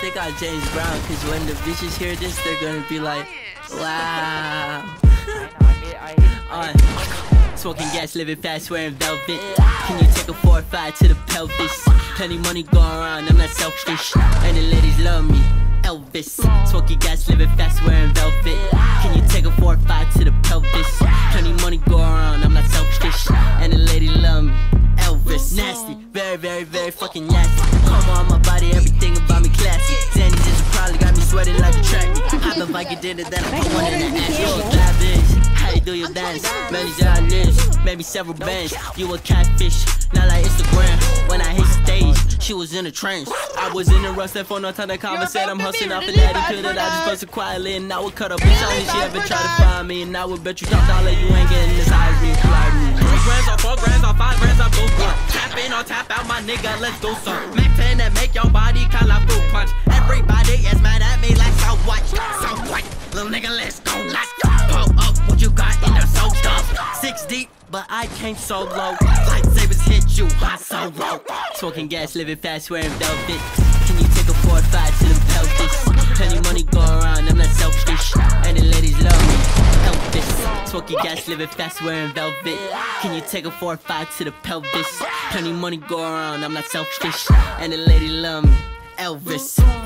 think I'm James Brown, cause when the bitches hear this, they're gonna be like, wow. Smoking gas, living fast, wearing velvet. Can you take a 4 or 5 to the pelvis? Plenty money going around, I'm not selfish. And the ladies love me, Elvis. Smoking gas, living fast, wearing velvet. Can you take a 4 or 5 to the pelvis? Plenty money going around, I'm not selfish. And the ladies love me, Elvis. Nasty, very, very, very fucking nasty. Come on my body, everything about me classy. Zanny just probably got me sweating like a track. Hop if I get dinner, then I put one in the ass. You a cabbage, how you do your dance? Manage our lips, maybe several bands. You a catfish, not like Instagram. When I hit stage, she was in a trance. I was in a rush, that phone, no time to conversate. I'm hustling off the daddy pill that I just busted quietly. And I would cut a bitch on if she ever try to find me. And I would bet you talk all that you ain't getting this high as me. 3 grands or 4 grands or 5 grands, I both one. Tap in or tap out, my nigga, let's do some. Mac 10 that make your body call out fruit punch. Everybody is mad at me like so white. So white, little nigga, let's go. Pull up what you got in there so tough. 6 deep, but I came so low. Lightsabers hit you, hot so low. Smoking gas, living fast, wearing velvet. Can you take a 4 or 5 to the pelvis? Plenty money going around, I'm not selfish. And the ladies love me, Elvis. Smoking gas, living fast, wearing velvet. Can you take a 4 or 5 to the pelvis? Plenty money going around, I'm not selfish. And the ladies love me, Elvis.